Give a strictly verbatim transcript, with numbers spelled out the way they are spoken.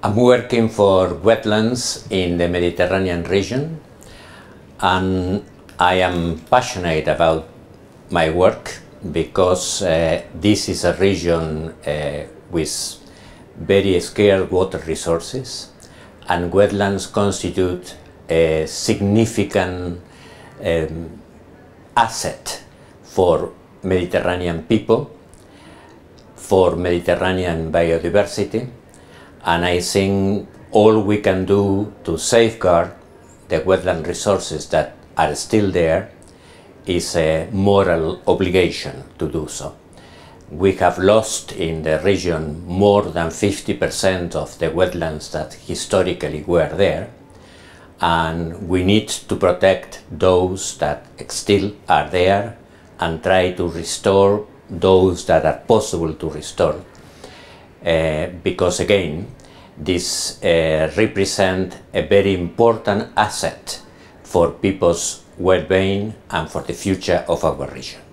I'm working for wetlands in the Mediterranean region, and I am passionate about my work because uh, this is a region uh, with very scarce water resources, and wetlands constitute a significant um, asset for Mediterranean people, for Mediterranean biodiversity, and I think all we can do to safeguard the wetland resources that are still there is a moral obligation to do so. We have lost in the region more than fifty percent of the wetlands that historically were there, and we need to protect those that still are there and try to restore those that are possible to restore. Uh, because again, this uh, represents a very important asset for people's well-being and for the future of our region.